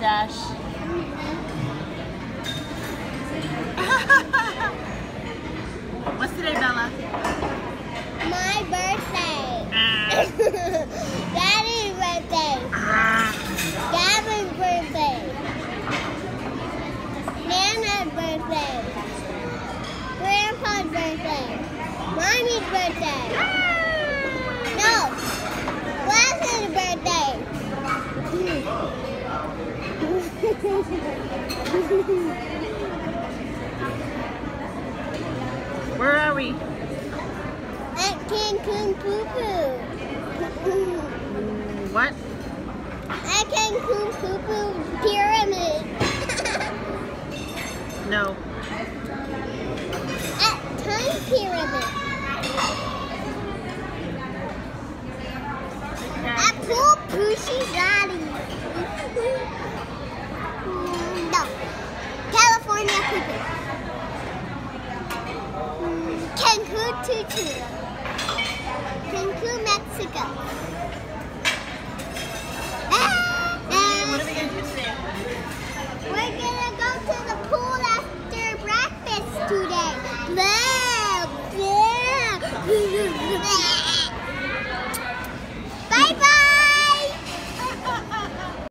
Dash. What's today, Bella? My birthday. Daddy's birthday. Gavin's birthday. Nana's birthday. Grandpa's birthday. Mommy's birthday. No. Glasses' birthday. Where are we? At Cancun Poo Poo. What? At Cancun Poo Poo Pyramid. No. At Time Pyramid. At Pool Pushy Daddy. No. California Poo Poo. Cancun Tutu. Cancun, Mexico.